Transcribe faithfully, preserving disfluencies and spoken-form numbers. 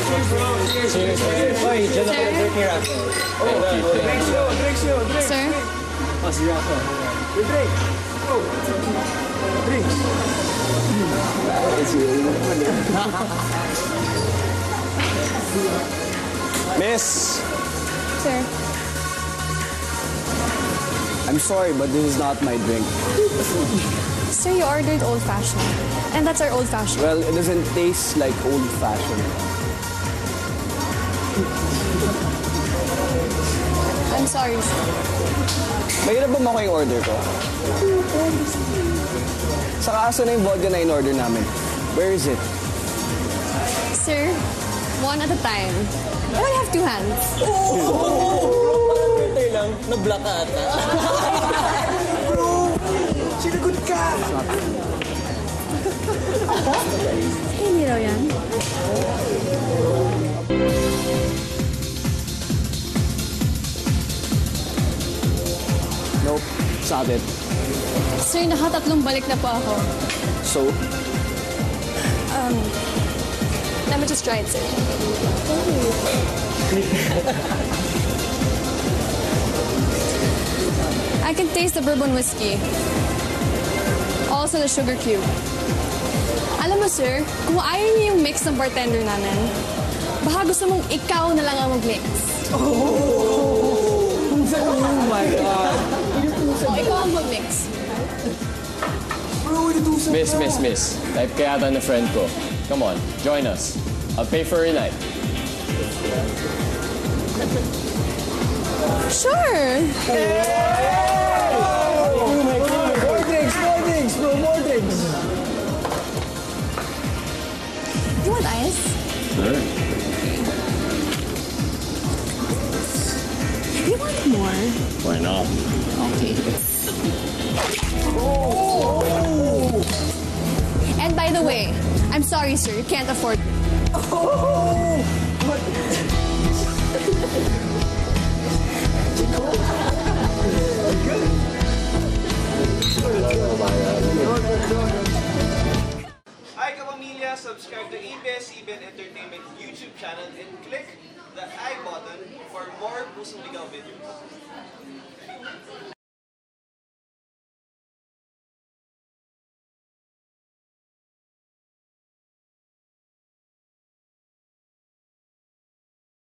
Cheers, cheers. Oy, dyan na pala drink ni Rafa. Oh, drinks nyo, drinks nyo, drinks. Sir? Oh, si Rafa. Your drink. Oh, drinks. Miss! Sir? I'm sorry, but this is not my drink. Sir, you ordered old-fashioned. And that's our old-fashioned. Well, it doesn't taste like old-fashioned. I'm sorry, sir. Mahirap ba mo ko yung order ko? Saka aso na yung vodka na in-order namin. Where is it? Sir, one at a time. But I have two hands. Birthday lang, na-block ka ata. Bro, sinagot ka! Hindi raw yan. Nope, it's not it. Sir, nakatatlong balik na po ako. So? Um, let me just try it, sir. I can taste the bourbon whiskey. Also the sugar cube. Alam mo, sir, kung ayaw niyo yung mix ng bartender namin, baka gusto mong ikaw na lang ang mag-mix. Oh my God! O, ikaw ang mag-mix. Miss, miss, miss. Type ka yata na friend ko. Come on, join us. I'll pay for your night. Sure. More drinks, more drinks, bro, more drinks. You want ice? Sure. You want more? Why not? Okay. Oh. And by the way, I'm sorry, sir. You can't afford it. Oh! What? Hi, kapamilya! Subscribe to A B S C B N Entertainment YouTube channel and click the I button for more Pusong Ligaw videos.